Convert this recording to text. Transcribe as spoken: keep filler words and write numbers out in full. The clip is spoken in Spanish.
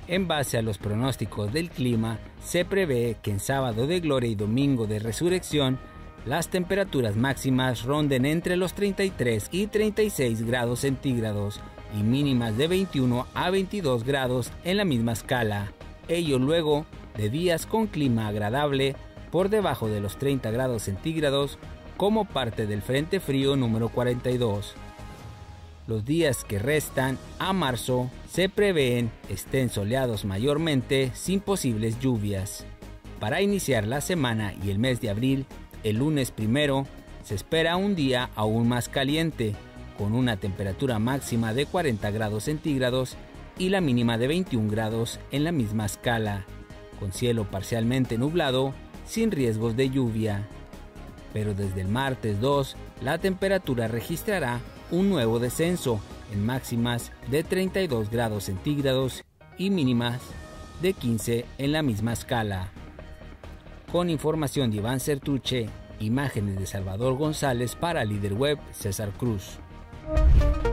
En base a los pronósticos del clima, se prevé que en sábado de gloria y domingo de resurrección, las temperaturas máximas ronden entre los treinta y tres y treinta y seis grados centígrados y mínimas de veintiuno a veintidós grados en la misma escala. Ello luego de días con clima agradable por debajo de los treinta grados centígrados como parte del Frente Frío número cuarenta y dos. Los días que restan a marzo se prevén estén soleados mayormente sin posibles lluvias. Para iniciar la semana y el mes de abril, el lunes primero se espera un día aún más caliente, con una temperatura máxima de cuarenta grados centígrados y la mínima de veintiún grados en la misma escala, con cielo parcialmente nublado, sin riesgos de lluvia. Pero desde el martes dos, la temperatura registrará un nuevo descenso en máximas de treinta y dos grados centígrados y mínimas de quince en la misma escala. Con información de Iván Certuche, imágenes de Salvador González para Líder Web, César Cruz.